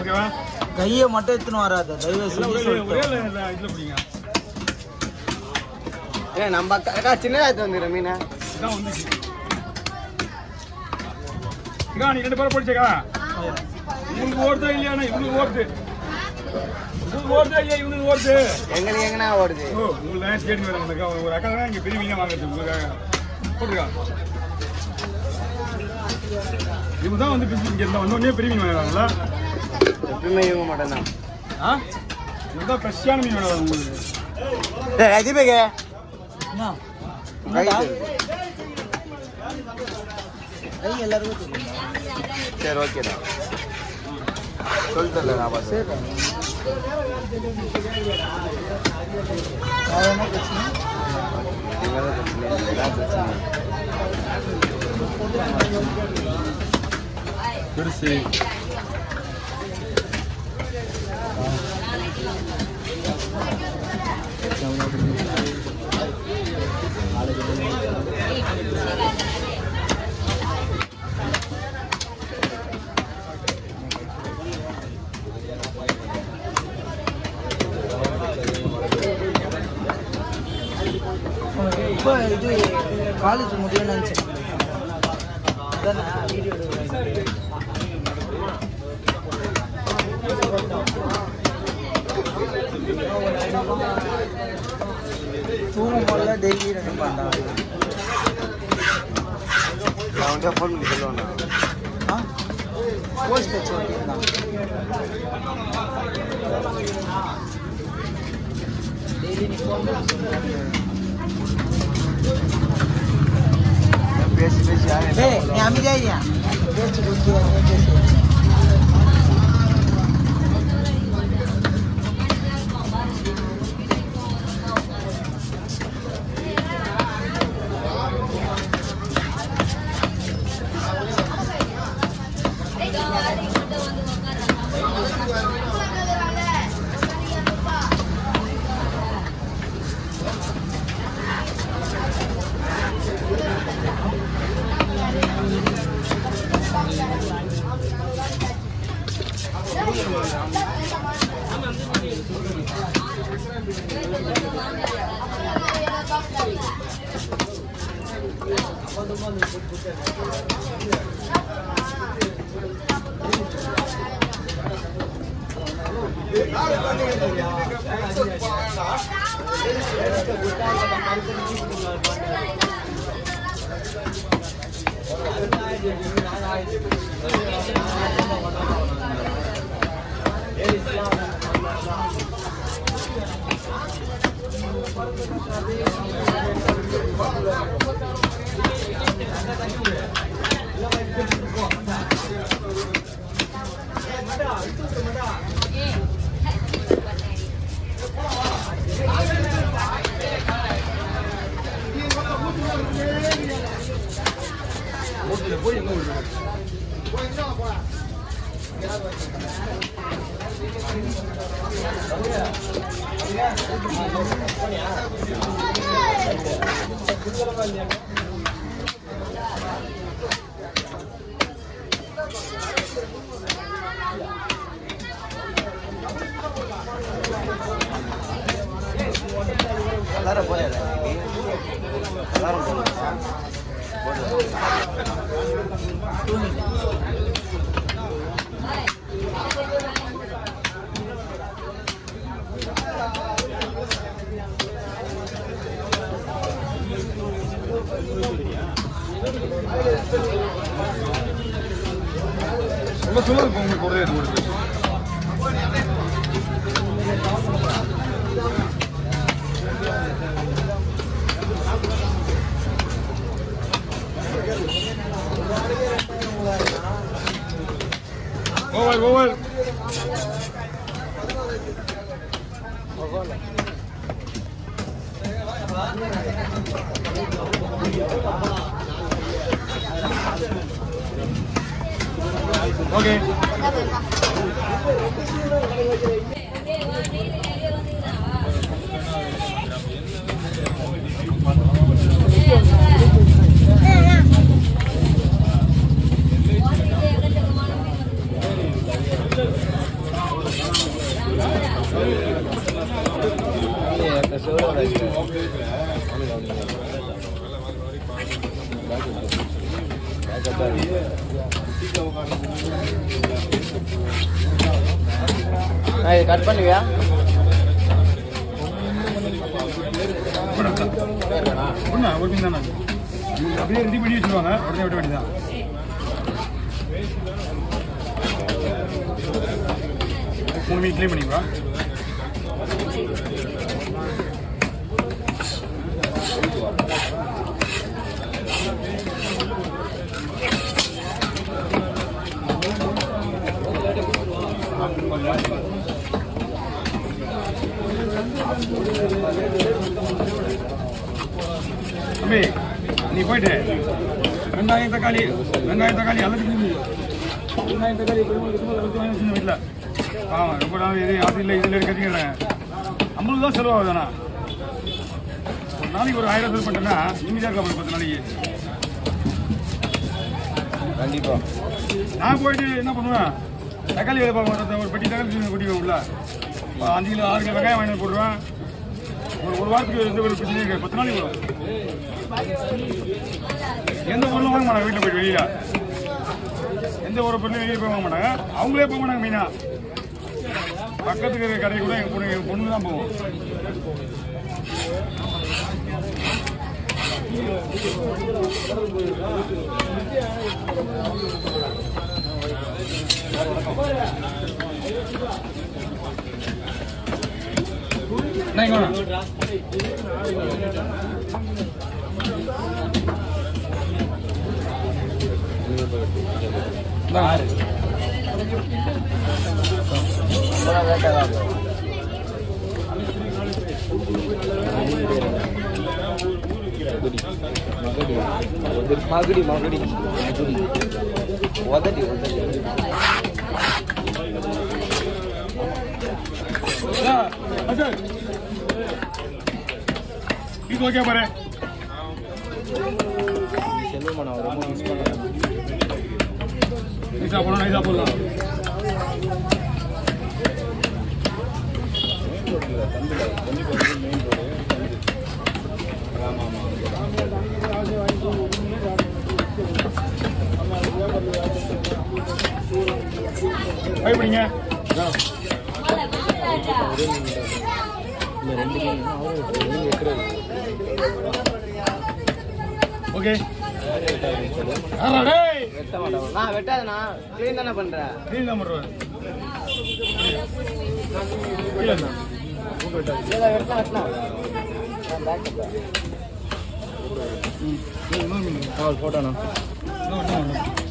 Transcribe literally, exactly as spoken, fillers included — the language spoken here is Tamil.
ஓகேவா? கையை மட்டும் எடுத்துன்னு வராது. தயவு செஞ்சு ஒரே இதுல பிடிங்க. ஏ நம்ம அக்கா சின்னதா எடுத்து வந்துடுற மீனை. இதான் வந்துச்சு. இக்கா நீ ரெண்டு பேரும் பிடிச்சக்கா. இவனுக்கு ஓடுதா இல்லையாண்ணா? இவனுக்கு ஓடுது. இவனுக்கு ஓடுதா இல்லையா? இவனுக்கு ஓடுது. எங்களுக்கு எங்கண்ணா ஓடுது? ஓ உங்களுக்கு தான் ஸ்டேட் வேணும். ஒரு அக்கா தான் இங்கே பெரிய மீனாக வாங்குறது உங்களுக்காக. போட்டுக்கா. இவங்க தான் வந்து இங்கே இருந்தால் வந்தோடனே பெரிய மீன் வாங்குறாங்களா? எப்பவுமே இவங்க மட்டும் தான். ஆ இவங்க தான் ஃப்ரெஷ்ஷான மீன் வேணும் உங்களுக்கு. ரஜிபேகே கை எல்லாருக்கும் தெரியும். சரி ஓகேடா சொல்லிட்டு நான் பாஸ். வேற என்ன பிரச்சனை? பெருசு இப்போ இது காலேஜ் முடியும்னு நினச்சேன். வீடியோ தூங்கும் போல டெய்லி நினைப்பாண்டா. அவன்கிட்ட ஃபோன் பண்ணி சொல்லுவானா? ஆ போஸ்ட் வச்சு ஓட்டியிருந்தான். டெய்லி நீ ஃபோன் பேசி பேசி ஏய் நீ அமைதியா பேச்சு கொடுத்து பேசு. எல்லாரும் போறேன் எல்லாரும் போறேன். சொல்ல சொல்ல உங்களுக்கு கூட எடுத்து over over okay கட் பண்ணுவியா? ஒரு மீன் தானே அப்படியே ரெடி பண்ணி வச்சுருவாங்க, உடனே விட வேண்டியதான். மூணு மீன் கிளீன் பண்ணிங்களா? தம்பி நீ போயிட்டு வெங்காயம் தக்காளி வெங்காயம் தக்காளி எல்லாத்துக்கும் வெங்காயம் தக்காளி வாங்கி வச்சு வீட்டில் ஆமாம் ரொம்ப நாள் இது அது இல்லை இதில் கட்டிக்கிறேன். ஐம்பது தான் செலவாகுதாண்ணா. ஒரு நாளைக்கு ஒரு ஆயிரம் செலவு பண்ணிட்டேன்னா நிம்மதியாக இருக்கலாம் பத்து நாளைக்கு. கண்டிப்பாக நான் போயிட்டு என்ன பண்ணுவேன், தக்காளி வேலை பார்ப்பேன். ஒரு பெட்டி தக்காளி கொட்டி உள்ள அஞ்சு கிலோ ஆறு கிலோ வெங்காயம் வாங்கி போடுவேன். ஒரு ஒரு வாரத்துக்கு எந்த ஒரு பிரச்சனையும் இருக்காது, பத்து நாளைக்கு வரும். எந்த பொருளும் வாங்க மாட்டாங்க வீட்டில் போயிட்டு வெளியில. எந்த ஒரு பொருளும் வெளியே போய் வாங்க மாட்டாங்க, அவங்களே போக மாட்டாங்க. மெயினா பக்கத்துக்கு இருக்கிற கடையை கூட எங்கள் பொண்ணு எங்கள் பொண்ணு தான் போவோம். மகுடி மகுடி உதடி உதடி இது ஓகே பாரு. செல்வம் நான் ரொம்ப மிஸ் பண்ணேன். நைஸா போடலாம், நைஸா போடலாம். பயப்படிங்க ஓகே. நான் வெட்டாதண்ணா, கிளீன் தானே பண்றேன். கிளீன் தான் பண்றேன். போட்டோண்ணா.